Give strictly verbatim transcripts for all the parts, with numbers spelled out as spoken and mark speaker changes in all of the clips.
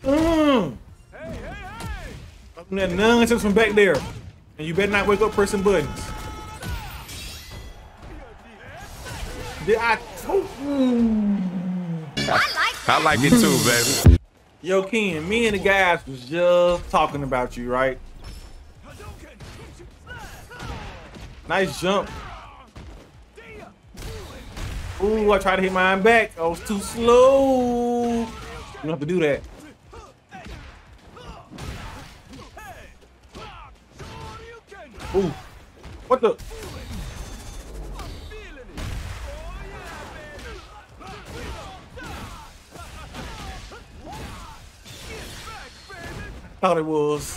Speaker 1: Mm. That nonsense from back there. And you better not wake up pressing buttons. Did I? Oh, mm.
Speaker 2: I like it too, baby.
Speaker 1: Yo, Ken, me and the guys was just talking about you, right? Nice jump. Ooh, I tried to hit mine back. I was too slow. You don't have to do that. Ooh, what the? Thought it was.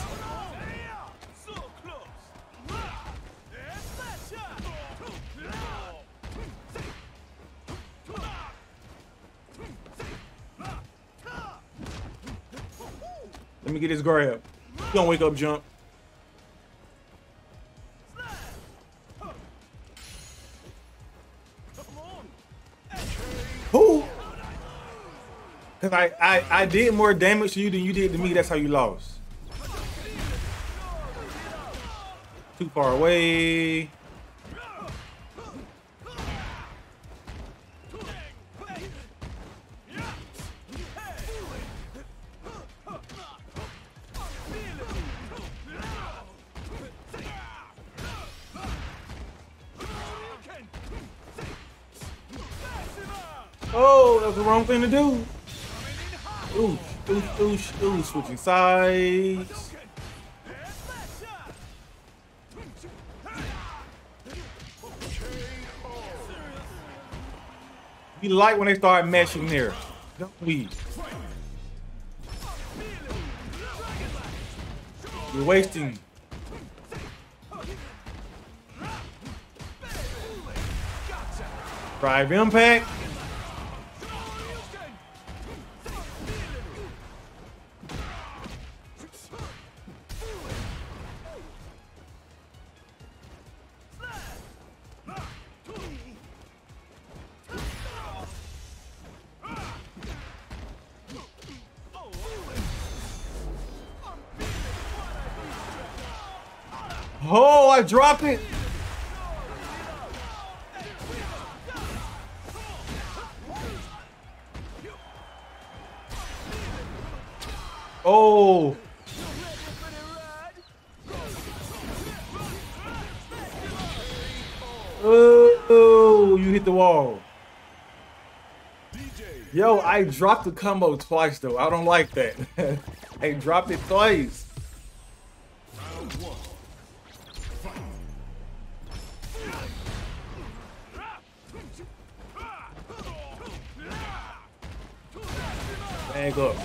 Speaker 1: Let me get this grab. Don't wake up, jump. Who? Cause I, I I did more damage to you than you did to me. That's how you lost. Too far away. Oh, that's the wrong thing to do. Ooh, ooh, ooh, ooh, switching sides. We like when they start meshing there, don't we? You're wasting. Drive impact. Oh, I dropped it. Oh. Oh, you hit the wall. Yo, I dropped the combo twice though. I don't like that. I dropped it twice. Bag up.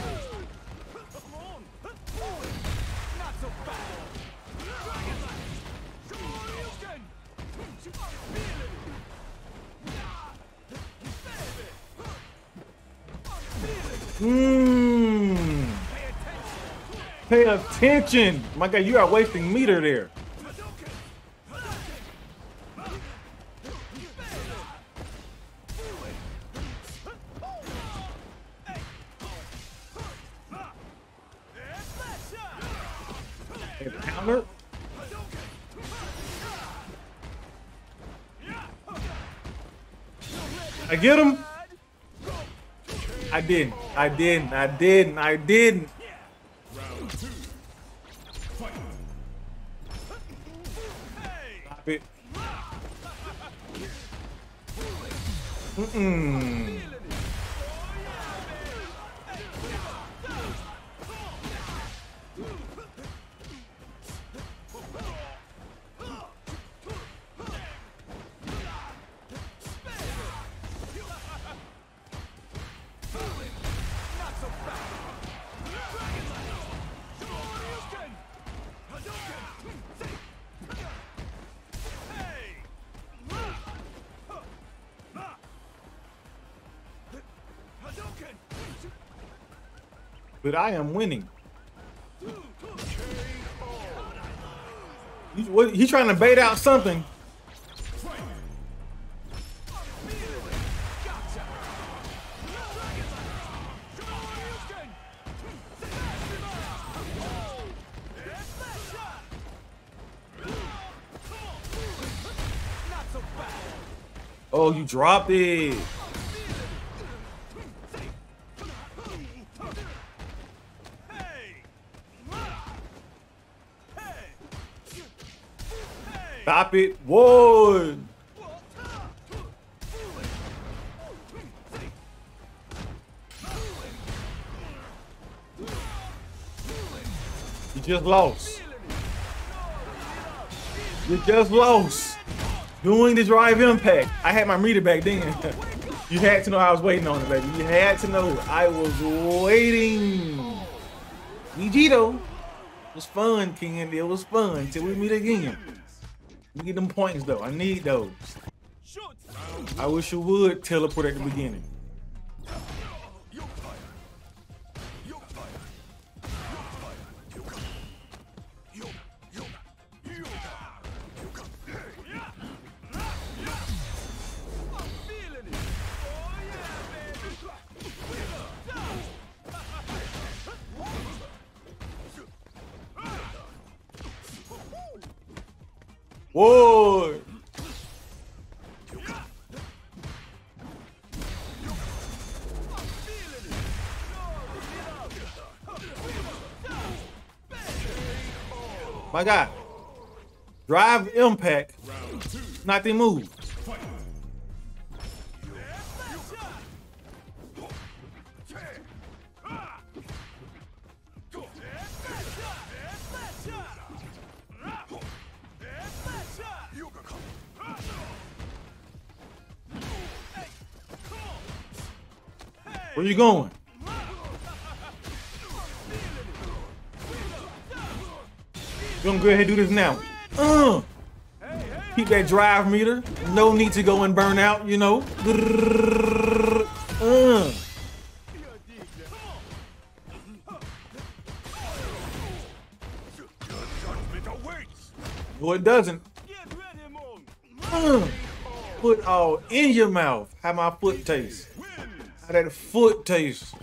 Speaker 1: Mmm. Pay attention. My God, you are wasting meter there. Counter. I get him. I didn't. I didn't. I didn't. I didn't. Stop it. Mm-mm. But I am winning. He's, what, he's trying to bait out something. Oh, you dropped it. Stop it. Whoa. You just lost. You just lost. Doing the drive impact. I had my meter back then. You had to know I was waiting on it, baby. You had to know I was waiting. Vegito. It was fun, King. It was fun till we meet again. We get them points though. I need those. I wish you would teleport at the beginning. Whoa! My God. Drive impact. Not the move. Where you going? We're gonna go ahead and do this now. Uh, keep that drive meter. No need to go and burn out, you know. Uh. No, it doesn't. Uh. Put all in your mouth. How my foot tastes. How that foot tastes.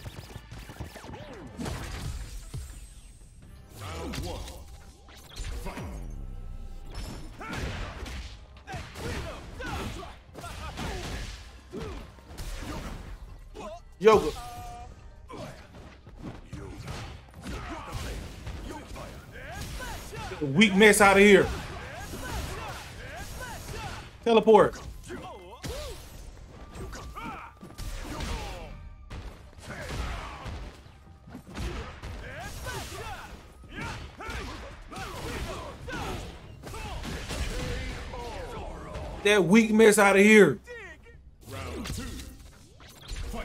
Speaker 1: Yoga. Get the weak mess out of here. Teleport. That weak mess out of here. Round two. Fight.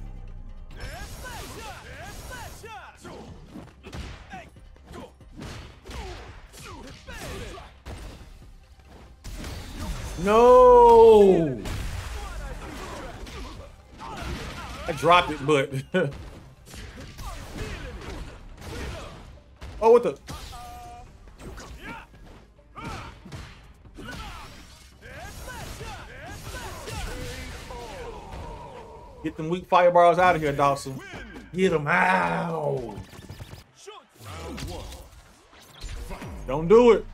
Speaker 1: No. I dropped it, but oh, what the? Get them weak fireballs out of here, Dawson. Get them out. Don't do it.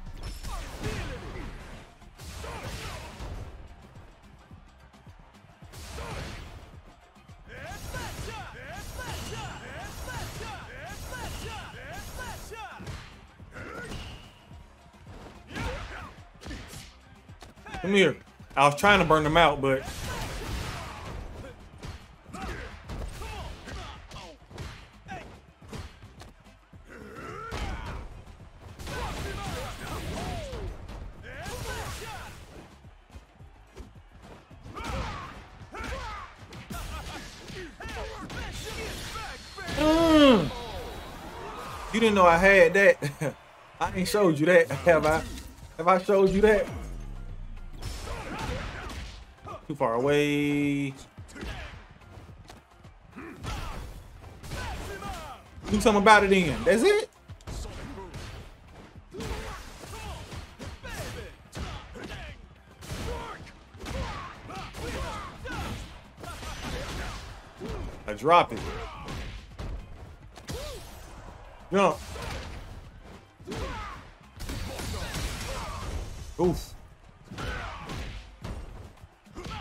Speaker 1: Come here. I was trying to burn them out, but mm. You didn't know I had that. I ain't showed you that, have I? Have I showed you that? Too far away. Do something about it then. That's it. I dropped it. Jump. Oof.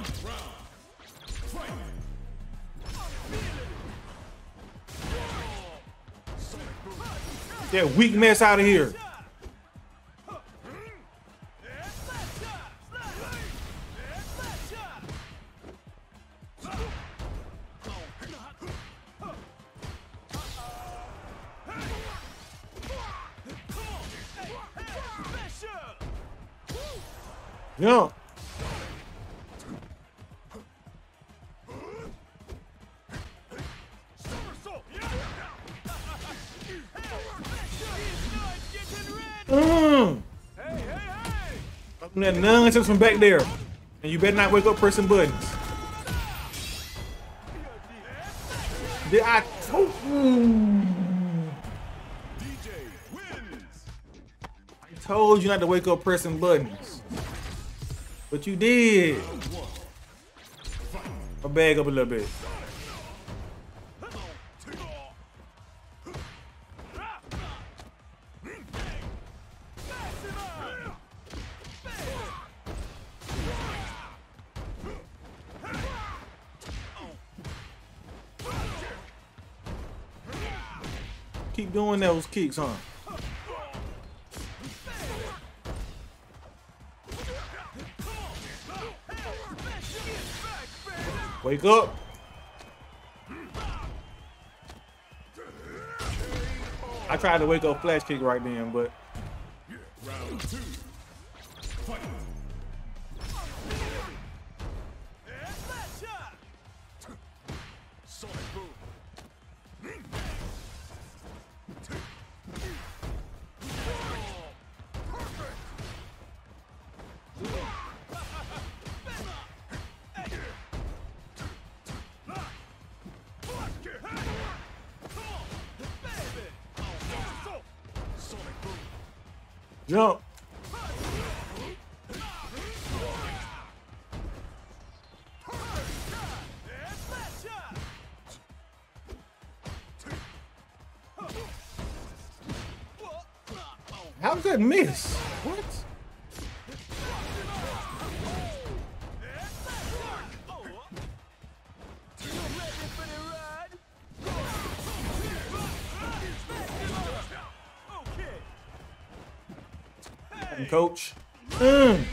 Speaker 1: That weak mess out of here. Yeah. Mm. That nonsense from back there. And you better not wake up pressing buttons. Did I told you? I told you not to wake up pressing buttons. But you did. I'll bag up a little bit. Keep doing those kicks, huh? Wake up. I tried to wake up flash kick right then, but round two. Fight. Jump. How did that miss? What? Coach. Mm.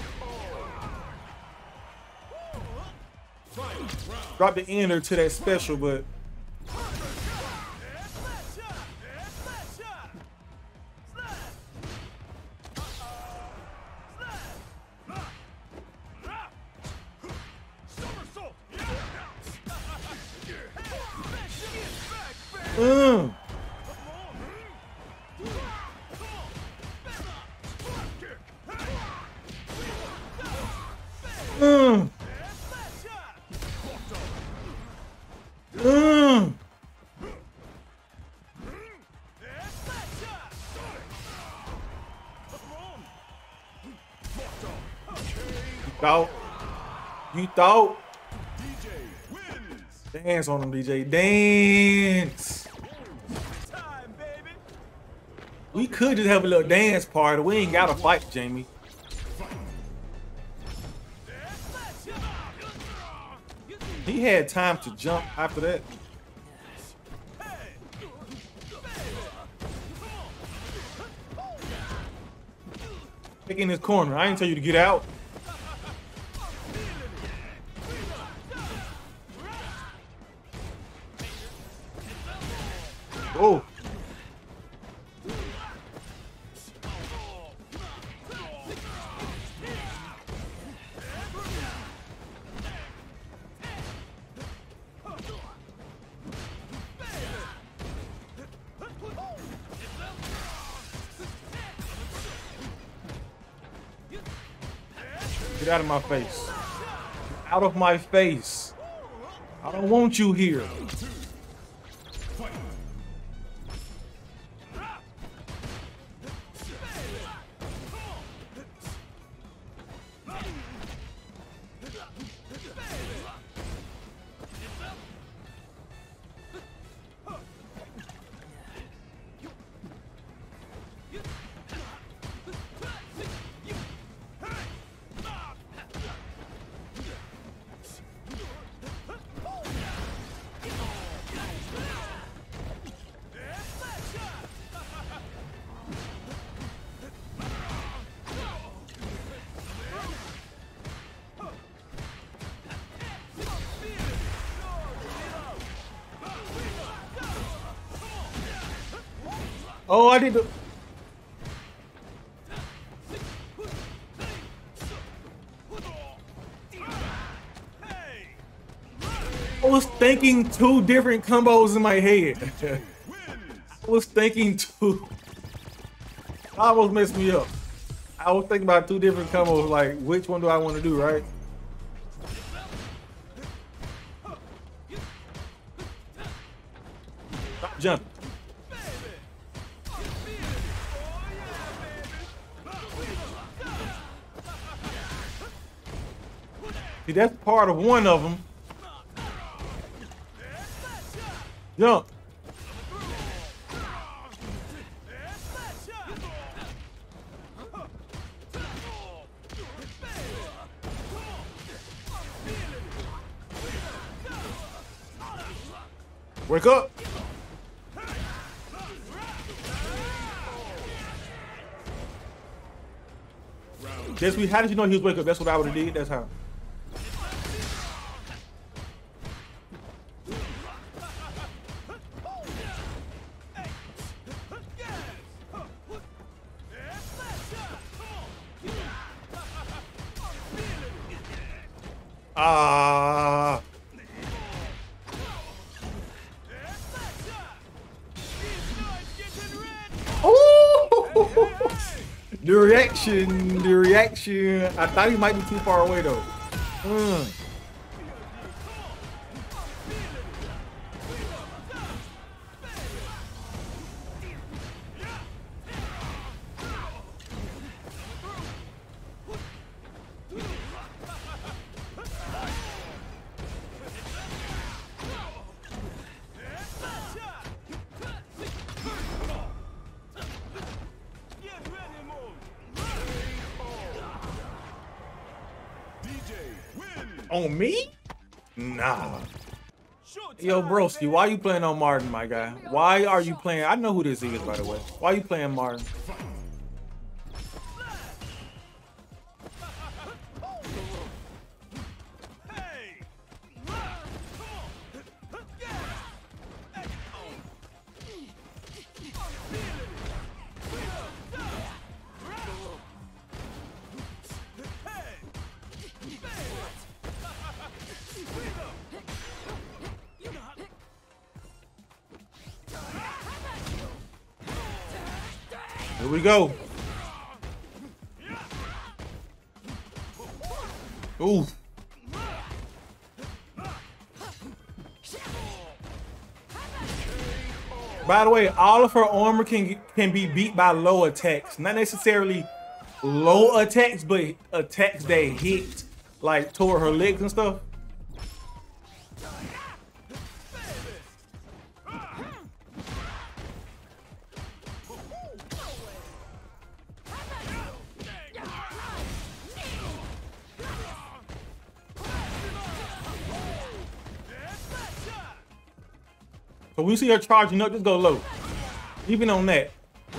Speaker 1: Drop the ender to that special, but mm. Mm. Mm. You thought? You thought? Dance on him, D J. Dance. We could just have a little dance party. We ain't got to fight, Jamie. He had time to jump after that. Pick in this corner. I didn't tell you to get out. Oh. Get out of my face. Out of my face. I don't want you here. Oh, I did the. I was thinking two different combos in my head. I was thinking two. I almost messed me up. I was thinking about two different combos, like which one do I want to do, right? Stop jumping. See, that's part of one of them. Jump. Wake up. Guess we, how did you know he was wake up? That's what I would have did. That's how. Ah. Oh. The reaction, the reaction. I thought he might be too far away though. Mm. On me? Nah. Yo, broski, why you playing on Martin, my guy? Why are you playing? I know who this is, by the way. Why are you playing Martin? Here we go. Ooh. By the way, all of her armor can can be beat by low attacks. Not necessarily low attacks, but attacks that hit like toward her legs and stuff. So when you see her charging up, just go low. Even on that.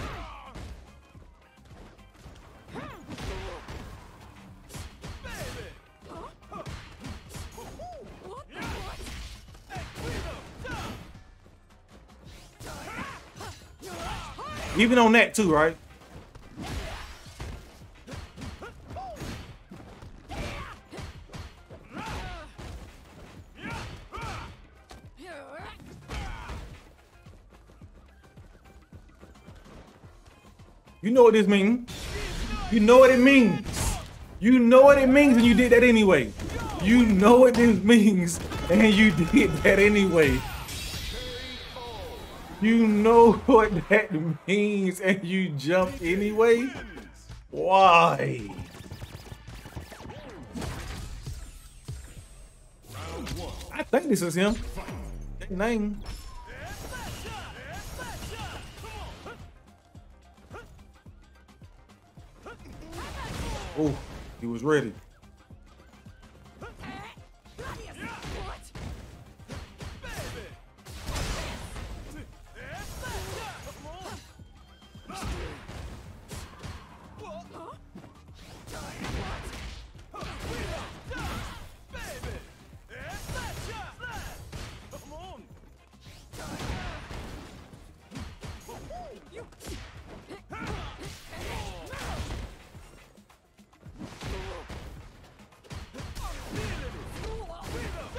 Speaker 1: Even on that too, right? You know what this means. You know what it means. You know what it means and you did that anyway. You know what this means and you did that anyway. You know what that means and you jumped anyway? Why? I think this is him. That name. Oh, he was ready.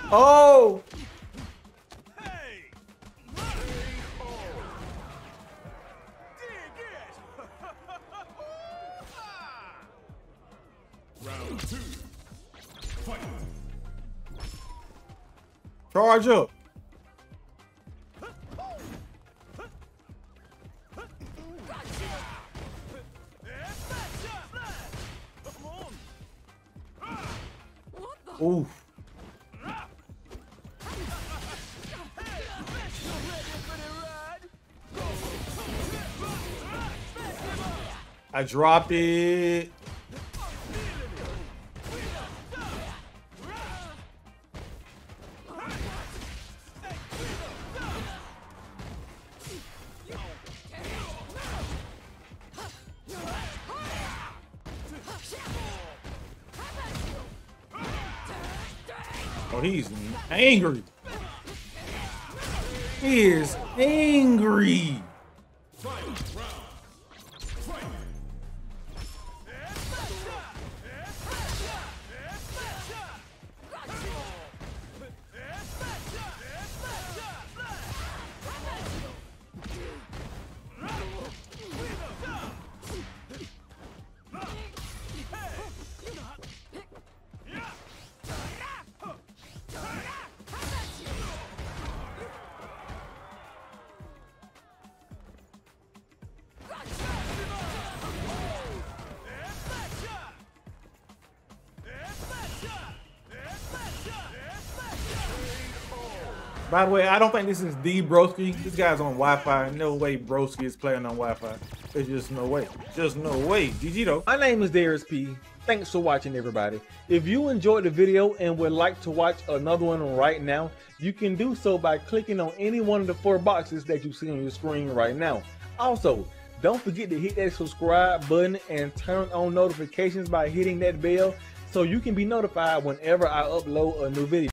Speaker 1: Oh!
Speaker 3: Round two. Fight.
Speaker 1: Charge up. Oof. I dropped it. Oh, he's angry. He is angry. By the way, I don't think this is the Broski. This guy's on Wi-Fi. No way Broski is playing on Wi-Fi. There's just no way. Just no way. G G though.
Speaker 4: My name is Darius P. Thanks for watching, everybody. If you enjoyed the video and would like to watch another one right now, you can do so by clicking on any one of the four boxes that you see on your screen right now. Also, don't forget to hit that subscribe button and turn on notifications by hitting that bell so you can be notified whenever I upload a new video.